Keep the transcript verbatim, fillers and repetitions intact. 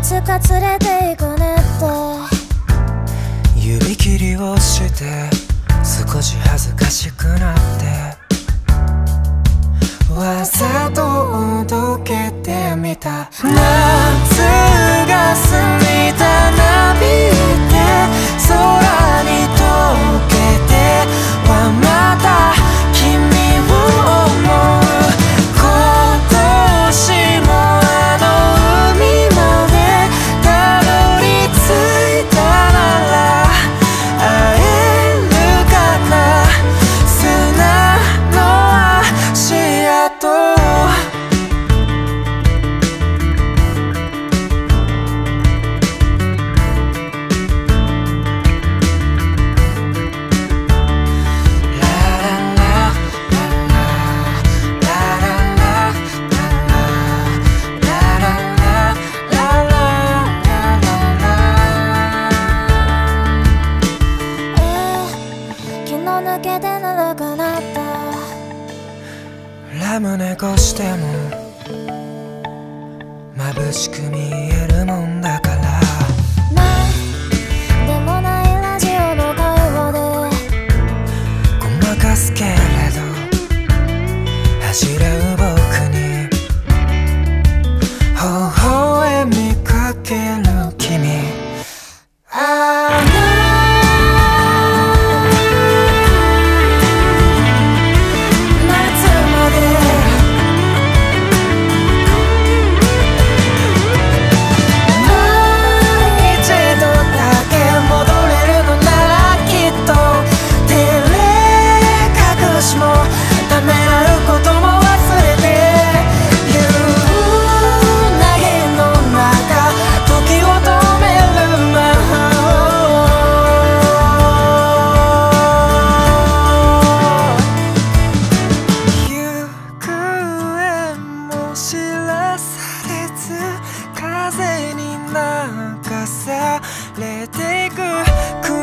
つか連れて行くねって指切りをして少し恥ずかしくなってわざとおどけてみた夏が過ぎたなびいて空に溶けてはまた君を思う今年もあの海までたどり着いたなら会えるかな砂の足跡ラムネ越しても眩しく見えるもんだからないでもないラジオの会話でごまかすけれど走れう僕に微笑みかける君あの風に流されていく